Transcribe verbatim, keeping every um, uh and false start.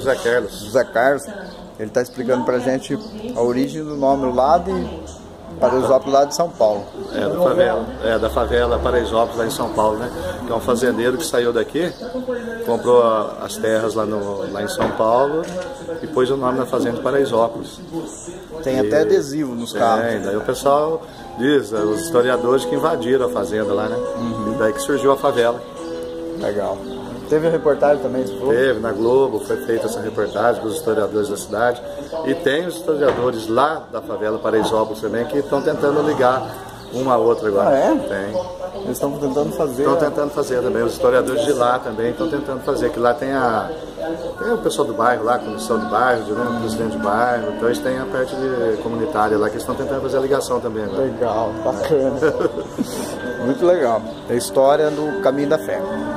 José Carlos. José Carlos. Ele está explicando pra gente a origem do nome lá de Paraisópolis, lá de São Paulo. É, da favela, é, da favela Paraisópolis, lá em São Paulo, né? Que é um fazendeiro que saiu daqui, comprou a, as terras lá, no, lá em São Paulo e pôs o nome na fazenda de Paraisópolis. Tem e, até adesivo nos carros. É, daí o pessoal diz, os historiadores que invadiram a fazenda lá, né? Uhum. E daí que surgiu a favela. Legal. Teve a reportagem também, você falou? Teve, na Globo, foi feita essa reportagem com os historiadores da cidade. E tem os historiadores lá da favela Paraisópolis também que estão tentando ligar uma a outra agora. Ah, é? Tem. Eles estão tentando fazer. Estão tentando fazer também. Os historiadores de lá também estão tentando fazer. Que lá tem a. Tem o pessoal do bairro lá, a comissão do bairro, né, o presidente do bairro. Então eles têm a parte de comunitária lá que eles estão tentando fazer a ligação também agora. Legal, bacana. Muito legal. É a história do Caminho da Fé.